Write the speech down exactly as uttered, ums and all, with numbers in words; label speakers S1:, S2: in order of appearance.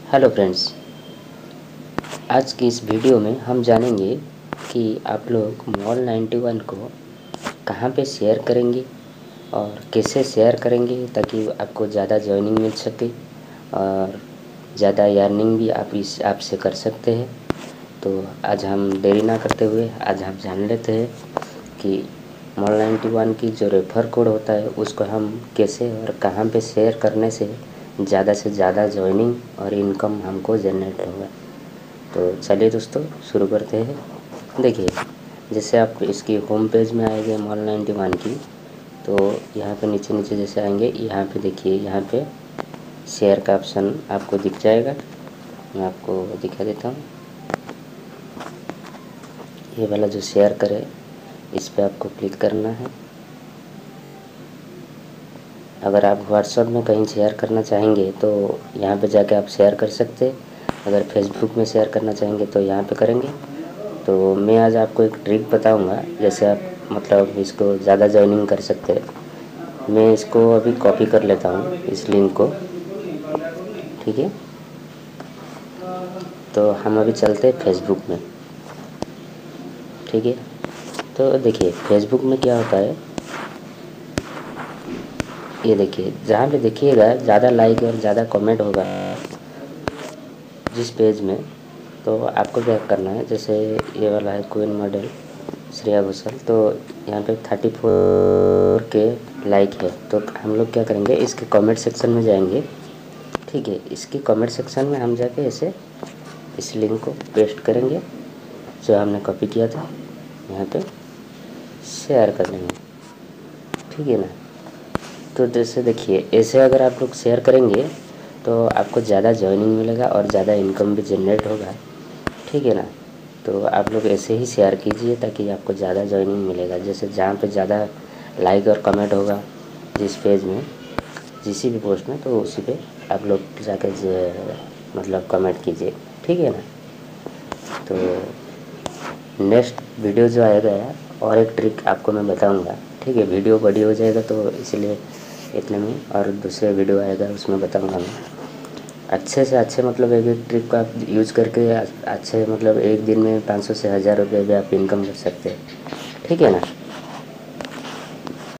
S1: Hello friends, आज की इस वीडियो में हम जानेंगे कि आप लोग मॉल नाइन्टी वन को कहाँ पे शेयर करेंगे और कैसे शेयर करेंगे ताकि आपको ज़्यादा जॉइनिंग मिल सके और ज़्यादा अर्निंग भी आप इस आपसे कर सकते हैं। तो आज हम देरी ना करते हुए आज हम जान लेते हैं कि मॉल नाइन्टी वन की जो रेफ़र कोड होता है उसको हम कैसे और कहाँ पे शेयर करने से ज़्यादा से ज़्यादा जॉइनिंग और इनकम हमको जनरेट होगा। तो चलिए दोस्तों शुरू करते हैं। देखिए, जैसे आप इसकी होम पेज में आएंगे मॉल नाइन्टी वन की, तो यहाँ पे नीचे नीचे जैसे आएंगे, यहाँ पे देखिए, यहाँ पे शेयर का ऑप्शन आपको दिख जाएगा। मैं आपको दिखा देता हूँ। ये वाला जो शेयर करे इस पर आपको क्लिक करना है। अगर आप व्हाट्सएप में कहीं शेयर करना चाहेंगे तो यहाँ पे जाके आप शेयर कर सकते हैं। अगर फेसबुक में शेयर करना चाहेंगे तो यहाँ पे करेंगे। तो मैं आज आपको एक ट्रिक बताऊंगा, जैसे आप मतलब इसको ज़्यादा जॉइनिंग कर सकते हैं। मैं इसको अभी कॉपी कर लेता हूँ इस लिंक को, ठीक है। तो हम अभी चलते हैं फेसबुक में, ठीक है। तो देखिए फेसबुक में क्या होता है, ये देखिए, जहाँ पे देखिएगा ज़्यादा लाइक और ज़्यादा कमेंट होगा जिस पेज में, तो आपको क्या करना है, जैसे ये वाला है क्वीन मॉडल श्रेया घोषाल, तो यहाँ पे थर्टी फोर के लाइक है। तो हम लोग क्या करेंगे, इसके कमेंट सेक्शन में जाएंगे, ठीक है। इसके कमेंट सेक्शन में हम जाके ऐसे इस लिंक को पेस्ट करेंगे जो हमने कॉपी किया था, यहाँ पे शेयर कर देंगे, ठीक है ना। तो जैसे देखिए, ऐसे अगर आप लोग शेयर करेंगे तो आपको ज़्यादा जॉइनिंग मिलेगा और ज़्यादा इनकम भी जनरेट होगा, ठीक है ना। तो आप लोग ऐसे ही शेयर कीजिए ताकि आपको ज़्यादा जॉइनिंग मिलेगा। जैसे जहाँ पे ज़्यादा लाइक और कमेंट होगा जिस पेज में, किसी भी पोस्ट में, तो उसी पे आप लोग जाकर मतलब कमेंट कीजिए, ठीक है ना। तो नेक्स्ट वीडियो जो आएगा और एक ट्रिक आपको मैं बताऊंगा, ठीक है। वीडियो बड़ी हो जाएगा तो इसलिए इतने में, और दूसरे वीडियो आएगा उसमें बताऊंगा मैं अच्छे से अच्छे, मतलब एक एक ट्रिक का आप यूज़ करके अच्छे मतलब एक दिन में पाँच सौ से हज़ार रुपये भी आप इनकम कर सकते हैं, ठीक है ना।